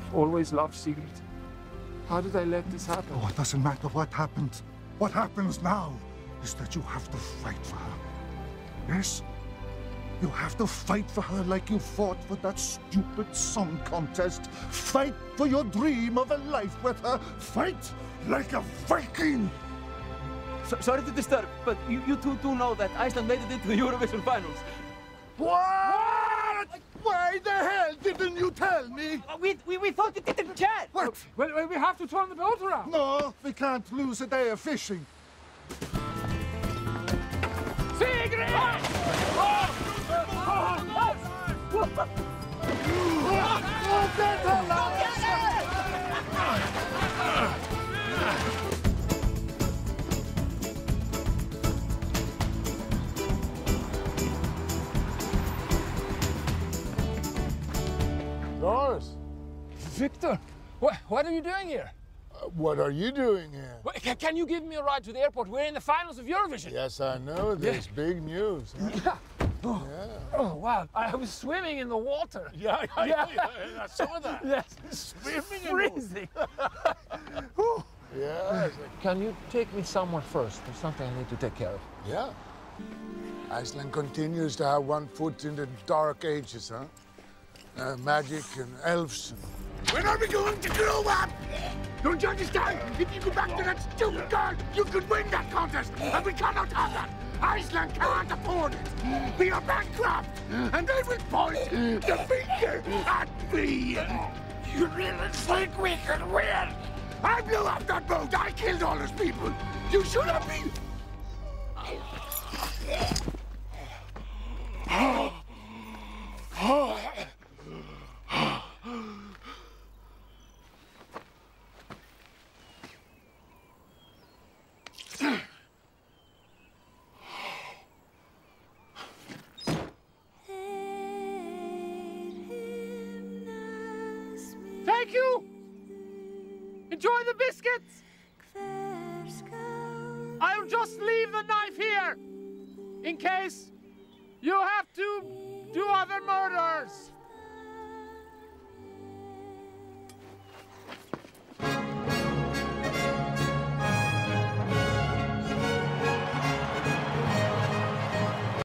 I've always loved Sigrit. How did I let this happen? Oh, it doesn't matter what happened. What happens now is that you have to fight for her. Yes? You have to fight for her like you fought for that stupid song contest. Fight for your dream of a life with her. Fight like a Viking! Sorry to disturb, but you two do know that Iceland made it into the EUROVISION finals. What? Why the hell didn't you tell me? We thought you didn't care. What? Well, we have to turn the boat around. No, we can't lose a day of fishing. Sigrit! Doris, Victor, what are you doing here? what are you doing here? Well, can you give me a ride to the airport? We're in the finals of EUROVISIOn. Yes, I know. There's big news. Huh? Yeah. Oh. Yeah. Oh, wow. I was swimming in the water. Yeah, I saw that. Yes. Swimming in Freezing. Yes. Can you take me somewhere first? There's something I need to take care of. Yeah. Iceland continues to have one foot in the dark ages, huh? Magic and elves. When are we going to grow up? Don't you understand? If you go back to that stupid girl, you could win that contest, and we cannot have that. Iceland can't afford it. We are bankrupt, and they will point the finger at me. You really think we can win? I blew up that boat. I killed all those people. You should have been. Thank you! Enjoy the biscuits! I'll just leave the knife here, in case you have to do other murders.